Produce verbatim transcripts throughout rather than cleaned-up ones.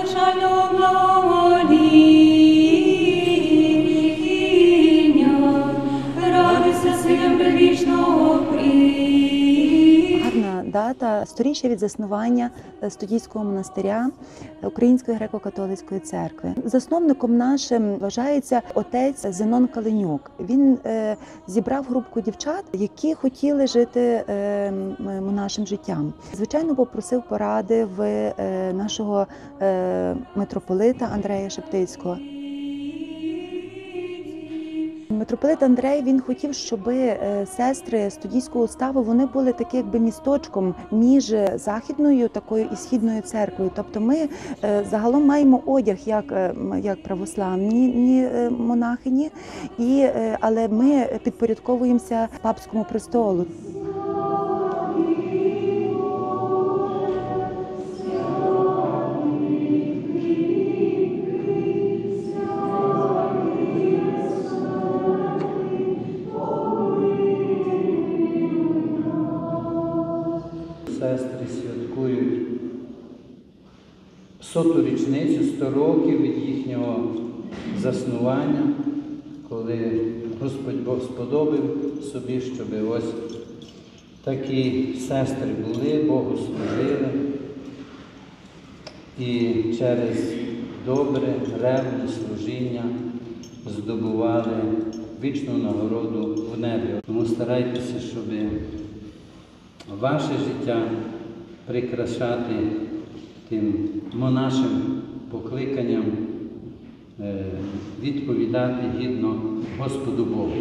беззначального благовоління, радуйся силам предвічного прийняття. Гарна дата – сторіччя від заснування Студійського монастиря Української греко-католицької церкви. Засновником нашим вважається отець Зенон Каленюк. Він е, зібрав групку дівчат, які хотіли жити е, монашим життям. Звичайно, попросив поради в е, нашого е, митрополита Андрея Шептицького. Митрополит Андрей, він хотів, щоб сестри Студійського уставу, вони були такі якби місточком між західною такою і східною церквою. Тобто ми загалом маємо одяг як, як православні монахині, і, але ми підпорядковуємося папському престолу. Сестри святкують соту річницю, сто років від їхнього заснування, коли Господь Бог сподобав собі, щоб ось такі сестри були, Богу служили і через добре, ревне служіння здобували вічну нагороду в небі. Тому старайтеся, щоб ваше життя прикрашати тим монашим покликанням, відповідати гідно Господу Богу.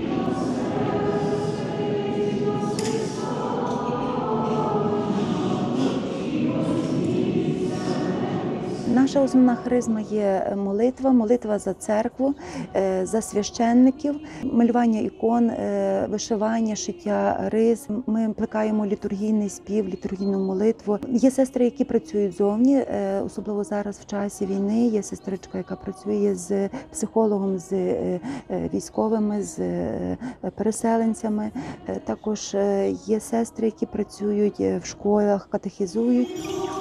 Наша основна харизма є молитва, молитва за церкву, за священників, малювання ікон, вишивання, шиття рис. Ми плекаємо літургійний спів, літургійну молитву. Є сестри, які працюють зовні, особливо зараз в часі війни. Є сестричка, яка працює з психологом, з військовими, з переселенцями. Також є сестри, які працюють в школах, катехізують.